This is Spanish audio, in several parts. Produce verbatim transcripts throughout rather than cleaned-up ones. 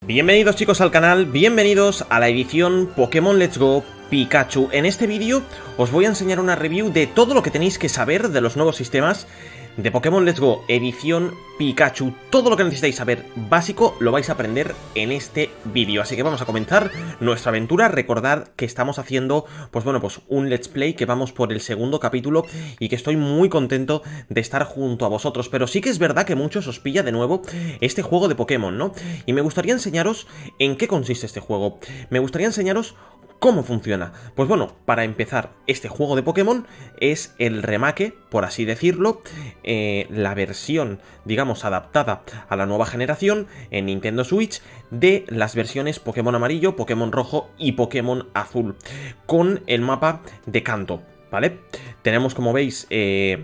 Bienvenidos chicos al canal, bienvenidos a la edición Pokémon Let's Go Pikachu. En este vídeo os voy a enseñar una review de todo lo que tenéis que saber de los nuevos sistemas de Pokémon Let's Go edición Pikachu. Todo lo que necesitáis saber básico lo vais a aprender en este vídeo. Así que vamos a comenzar nuestra aventura. Recordad que estamos haciendo, pues bueno, pues un Let's Play, que vamos por el segundo capítulo y que estoy muy contento de estar junto a vosotros. Pero sí que es verdad que muchos os pilla de nuevo este juego de Pokémon, ¿no? Y me gustaría enseñaros en qué consiste este juego. Me gustaría enseñaros ¿cómo funciona? Pues bueno, para empezar, este juego de Pokémon es el remake, por así decirlo, eh, la versión, digamos, adaptada a la nueva generación en Nintendo Switch de las versiones Pokémon Amarillo, Pokémon Rojo y Pokémon Azul, con el mapa de Kanto, ¿vale? Tenemos, como veis, eh,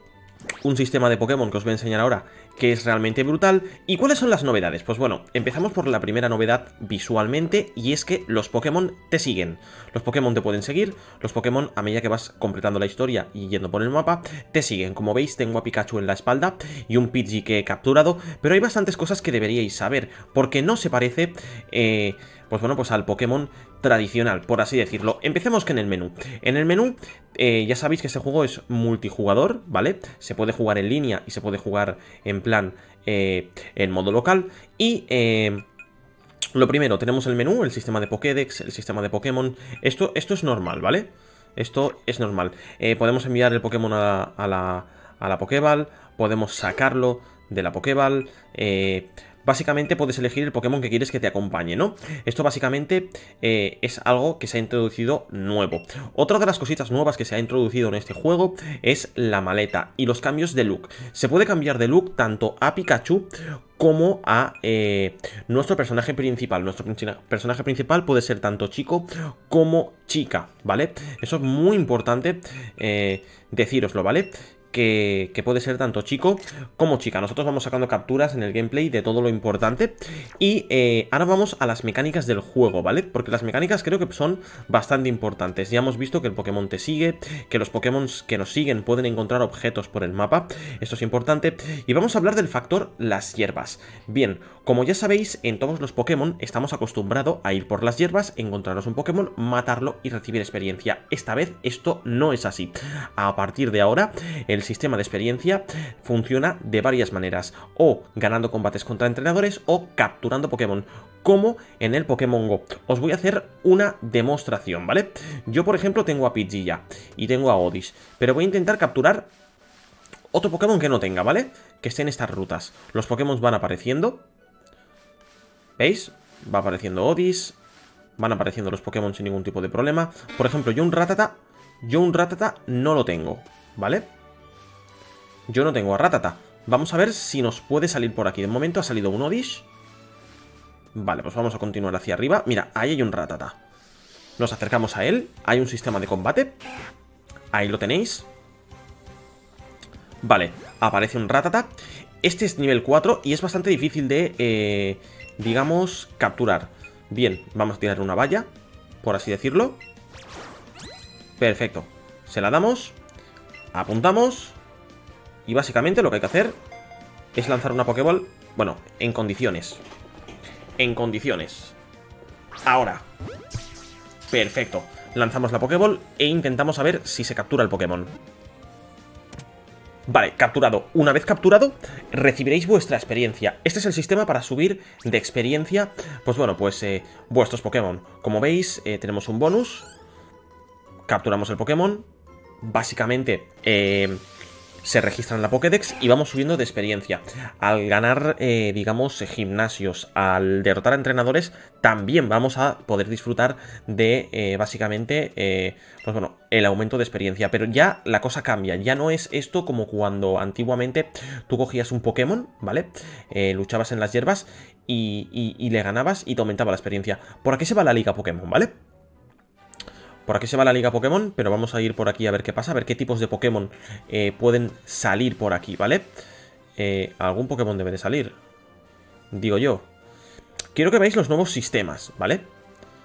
un sistema de Pokémon que os voy a enseñar ahora, que es realmente brutal. ¿Y cuáles son las novedades? Pues bueno, empezamos por la primera novedad visualmente, y es que los Pokémon te siguen. Los Pokémon te pueden seguir, los Pokémon, a medida que vas completando la historia y yendo por el mapa, te siguen. Como veis, tengo a Pikachu en la espalda y un Pidgey que he capturado, pero hay bastantes cosas que deberíais saber, porque no se parece, eh, pues bueno, pues al Pokémon tradicional, por así decirlo. Empecemos que en el menú. En el menú, eh, ya sabéis que este juego es multijugador, ¿vale? Se puede jugar en línea y se puede jugar en plan eh, en modo local. Y eh, lo primero, tenemos el menú, el sistema de Pokédex, el sistema de Pokémon. Esto, esto es normal, ¿vale? Esto es normal. Eh, podemos enviar el Pokémon a, a la, a la Pokéball, podemos sacarlo de la Pokéball. Eh... Básicamente puedes elegir el Pokémon que quieres que te acompañe, ¿no? Esto básicamente eh, es algo que se ha introducido nuevo. Otra de las cositas nuevas que se ha introducido en este juego es la maleta y los cambios de look. Se puede cambiar de look tanto a Pikachu como a eh, nuestro personaje principal. Nuestro personaje principal puede ser tanto chico como chica, ¿vale? Eso es muy importante eh, decíroslo, ¿vale? Que, que puede ser tanto chico como chica. Nosotros vamos sacando capturas en el gameplay de todo lo importante. Y eh, ahora vamos a las mecánicas del juego, ¿vale? Porque las mecánicas creo que son bastante importantes. Ya hemos visto que el Pokémon te sigue, que los Pokémon que nos siguen pueden encontrar objetos por el mapa. Esto es importante. Y vamos a hablar del factor las hierbas. Bien, como ya sabéis, en todos los Pokémon estamos acostumbrados a ir por las hierbas, encontrarnos un Pokémon, matarlo y recibir experiencia. Esta vez esto no es así. A partir de ahora, el El sistema de experiencia funciona de varias maneras, o ganando combates contra entrenadores o capturando Pokémon, como en el Pokémon Go. Os voy a hacer una demostración, ¿vale? Yo, por ejemplo, tengo a Pidgey ya y tengo a Odis, pero voy a intentar capturar otro Pokémon que no tenga, ¿vale? Que esté en estas rutas. Los Pokémon van apareciendo, ¿veis? Va apareciendo Odis, van apareciendo los Pokémon sin ningún tipo de problema. Por ejemplo, yo un Rattata, yo un Rattata no lo tengo, ¿vale? Yo no tengo a Rattata. Vamos a ver si nos puede salir por aquí. De momento ha salido un Oddish. Vale, pues vamos a continuar hacia arriba. Mira, ahí hay un Rattata. Nos acercamos a él. Hay un sistema de combate. Ahí lo tenéis. Vale, aparece un Rattata. Este es nivel cuatro y es bastante difícil de, eh, digamos, capturar. Bien, vamos a tirar una valla, por así decirlo. Perfecto. Se la damos. Apuntamos. Y básicamente lo que hay que hacer es lanzar una Pokéball, bueno, en condiciones. En condiciones. Ahora. Perfecto. Lanzamos la Pokéball e intentamos a ver si se captura el Pokémon. Vale, capturado. Una vez capturado, recibiréis vuestra experiencia. Este es el sistema para subir de experiencia, pues bueno, pues eh, vuestros Pokémon. Como veis, eh, tenemos un bonus. Capturamos el Pokémon. Básicamente, eh... se registra en la Pokédex y vamos subiendo de experiencia. Al ganar, eh, digamos, gimnasios, al derrotar a entrenadores, también vamos a poder disfrutar de, eh, básicamente, eh, pues bueno, el aumento de experiencia. Pero ya la cosa cambia, ya no es esto como cuando antiguamente tú cogías un Pokémon, ¿vale? Eh, luchabas en las hierbas y, y, y le ganabas y te aumentaba la experiencia. Por aquí se va la Liga Pokémon, ¿vale? Por aquí se va la Liga Pokémon, pero vamos a ir por aquí a ver qué pasa, a ver qué tipos de Pokémon eh, pueden salir por aquí, ¿vale? Eh, algún Pokémon debe de salir, digo yo. Quiero que veáis los nuevos sistemas, ¿vale?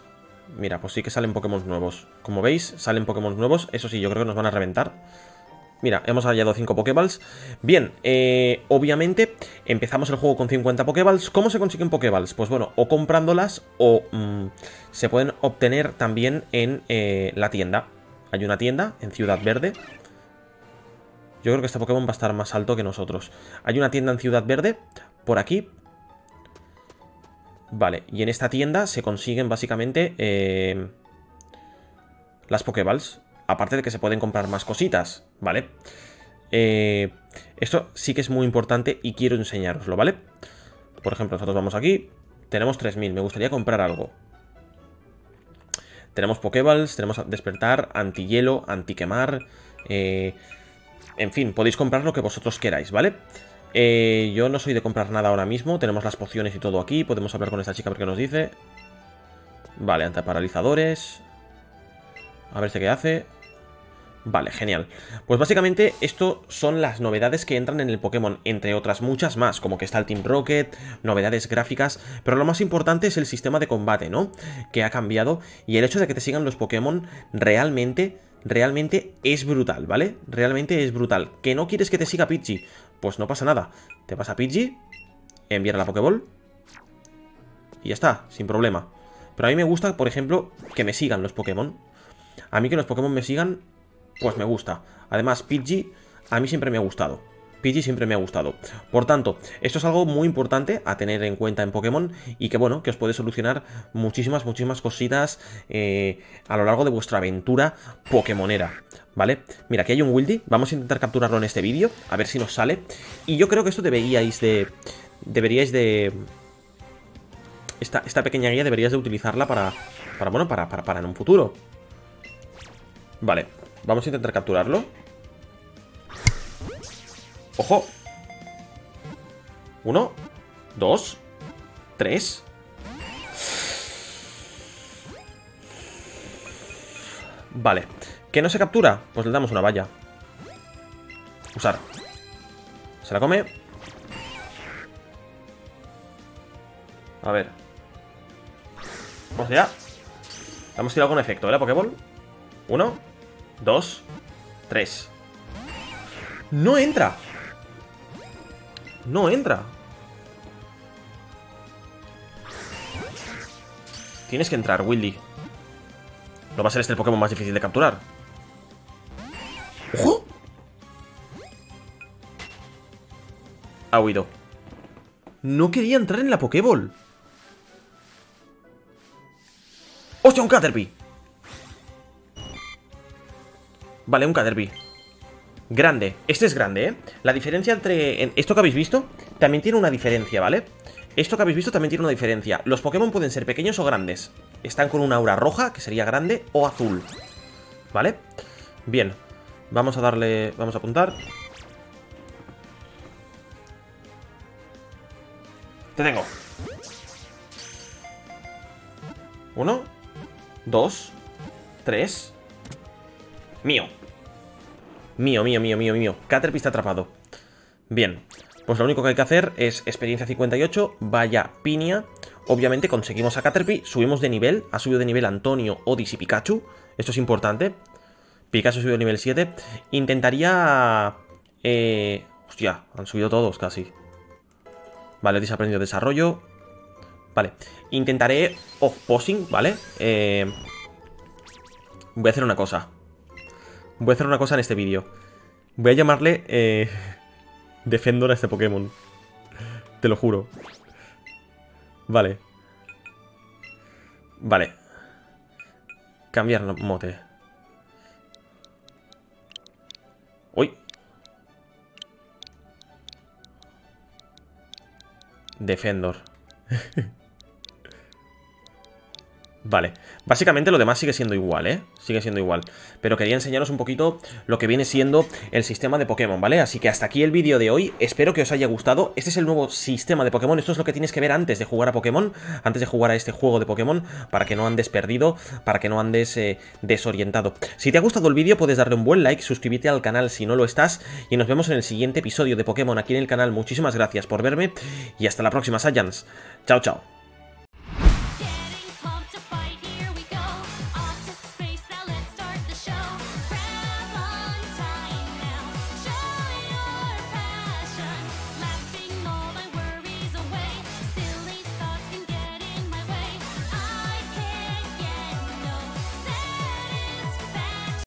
Mira, pues sí que salen Pokémon nuevos. Como veis, salen Pokémon nuevos. Eso sí, yo creo que nos van a reventar. Mira, hemos hallado cinco Pokéballs. Bien, eh, obviamente empezamos el juego con cincuenta Pokéballs. ¿Cómo se consiguen Pokéballs? Pues bueno, o comprándolas o mmm, se pueden obtener también en eh, la tienda. Hay una tienda en Ciudad Verde. Yo creo que este Pokémon va a estar más alto que nosotros. Hay una tienda en Ciudad Verde, por aquí. Vale, y en esta tienda se consiguen básicamente eh, las Pokéballs. Aparte de que se pueden comprar más cositas, ¿vale? Eh, esto sí que es muy importante y quiero enseñároslo, ¿vale? Por ejemplo, nosotros vamos aquí. Tenemos tres mil, me gustaría comprar algo. Tenemos Pokéballs, tenemos despertar, antihielo, antiquemar. Eh, en fin, podéis comprar lo que vosotros queráis, ¿vale? Eh, yo no soy de comprar nada ahora mismo. Tenemos las pociones y todo aquí. Podemos hablar con esta chica porque nos dice. Vale, antiparalizadores. A ver si qué hace. Vale, genial. Pues básicamente esto son las novedades que entran en el Pokémon, entre otras muchas más, como que está el Team Rocket, novedades gráficas, pero lo más importante es el sistema de combate, ¿no? Que ha cambiado y el hecho de que te sigan los Pokémon realmente, realmente es brutal, ¿vale? Realmente es brutal. ¿Que no quieres que te siga Pidgey? Pues no pasa nada. Te vas a Pidgey, enviar a la Pokéball y ya está, sin problema. Pero a mí me gusta, por ejemplo, que me sigan los Pokémon. A mí que los Pokémon me sigan... Pues me gusta. Además, Pidgey a mí siempre me ha gustado. Pidgey siempre me ha gustado. Por tanto, esto es algo muy importante a tener en cuenta en Pokémon y que, bueno, que os puede solucionar muchísimas, muchísimas cositas eh, a lo largo de vuestra aventura pokémonera, ¿vale? Mira, aquí hay un Wildy. Vamos a intentar capturarlo en este vídeo, a ver si nos sale. Y yo creo que esto deberíais de... Deberíais de... Esta, esta pequeña guía deberíais de utilizarla para... Para, bueno, para, para, para en un futuro. Vale. Vamos a intentar capturarlo. ¡Ojo! Uno, dos, tres. Vale. ¿Qué no se captura? Pues le damos una valla. Usar. Se la come. A ver. Vamos allá. La hemos tirado con efecto, ¿eh? La Pokéball. Uno. Dos, tres. ¡No entra! ¡No entra! Tienes que entrar, Wildy. No va a ser este el Pokémon más difícil de capturar. ¡Ojo! Ha huido. No quería entrar en la Pokéball. ¡Hostia, un Caterpie! Vale, un Caterpie. Grande. Este es grande, ¿eh? La diferencia entre... Esto que habéis visto también tiene una diferencia, ¿vale? Esto que habéis visto también tiene una diferencia. Los Pokémon pueden ser pequeños o grandes. Están con una aura roja, que sería grande, o azul. ¿Vale? Bien. Vamos a darle... Vamos a apuntar. Te tengo. Uno. Dos. Tres. Mío. Mío, mío, mío, mío, mío. Caterpie está atrapado. Bien. Pues lo único que hay que hacer es experiencia cincuenta y ocho. Vaya piña. Obviamente conseguimos a Caterpie. Subimos de nivel. Ha subido de nivel Antonio, Odyssey y Pikachu. Esto es importante. Pikachu ha subido de nivel siete. Intentaría... Eh... Hostia, han subido todos casi. Vale, Odyssey ha aprendido desarrollo. Vale. Intentaré off-posing, ¿vale? Eh... Voy a hacer una cosa. Voy a hacer una cosa en este vídeo. Voy a llamarle eh, Defendor a este Pokémon. Te lo juro. Vale. Vale. Cambiar mote. Uy. Defendor. Vale, básicamente lo demás sigue siendo igual, ¿eh? Sigue siendo igual. Pero quería enseñaros un poquito lo que viene siendo el sistema de Pokémon, ¿vale? Así que hasta aquí el vídeo de hoy. Espero que os haya gustado. Este es el nuevo sistema de Pokémon. Esto es lo que tienes que ver antes de jugar a Pokémon, antes de jugar a este juego de Pokémon, para que no andes perdido, para que no andes eh, desorientado. Si te ha gustado el vídeo, puedes darle un buen like, suscríbete al canal si no lo estás, y nos vemos en el siguiente episodio de Pokémon aquí en el canal. Muchísimas gracias por verme, y hasta la próxima, Saiyans. Chao, chao.